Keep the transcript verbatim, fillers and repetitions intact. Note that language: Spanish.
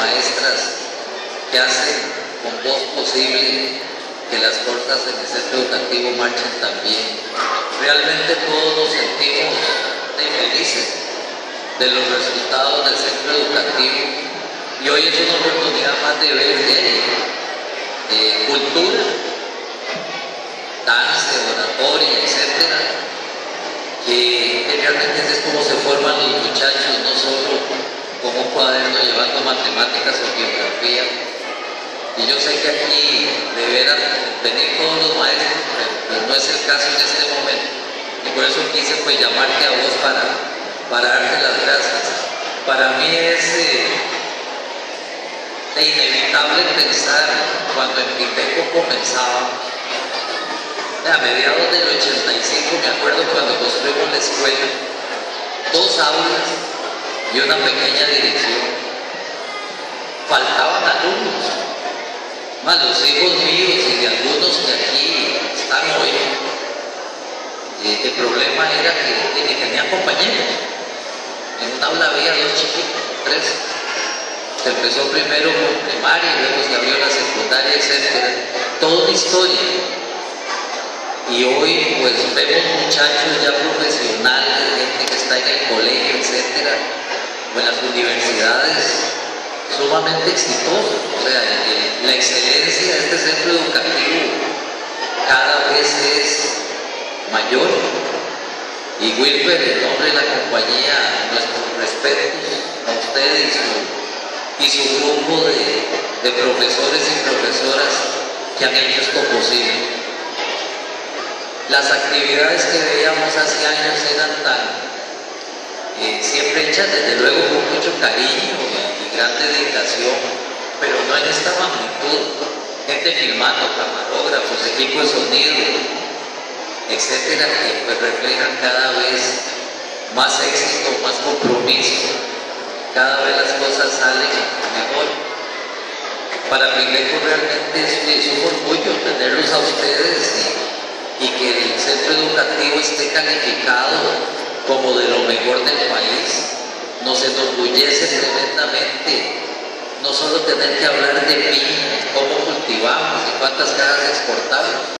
maestras que hacen con voz posible que las cosas en el centro educativo marchen también. Realmente todos nos sentimos felices de los resultados del centro educativo y hoy es una oportunidad más de ver eh, eh, cultura, danza, oratoria, etcétera, que, que realmente es como se forman los muchachos, no solo con un cuaderno llevando matemáticas o geografía. Y yo sé que aquí deberán venir todos los maestros, pero no es el caso en este momento. Y por eso quise pues llamarte a vos para, para darte las gracias. Para mí es eh, inevitable pensar cuando en Pipeco comenzaba, a mediados del ochenta y cinco, me acuerdo cuando construimos la escuela, dos aulas y una pequeña dirección. Faltaban alumnos, más los hijos míos y de algunos que aquí están hoy. Eh, el problema era que, que tenían compañeros. En un aula había dos chiquitos, tres. Se empezó primero con primaria, luego se abrió la secundaria, etcétera. Toda una historia. Y hoy pues vemos muchachos ya profesionales, gente que está en el colegio, etcétera, o en las universidades, sumamente exitosos. O sea, eh, la excelencia de este centro educativo cada vez es mayor. Y Wilber, en nombre de la compañía, nuestros respetos a usted y su, y su grupo de, de profesores y profesoras que han hecho esto posible. Las actividades que veíamos hace años eran tan eh, siempre hechas desde luego con mucho cariño y, y gran dedicación, pero no en esta magnitud. Gente filmando, camarógrafos, equipos de sonido, etcétera, que pues reflejan cada vez más éxito, más compromiso, cada vez las cosas salen mejor. Para Pipeco realmente es, es un orgullo tenerlos a ustedes y y que el centro educativo esté calificado como de lo mejor del país. Nos enorgullece tremendamente no solo tener que hablar de piña, cómo cultivamos y cuántas cajas exportamos,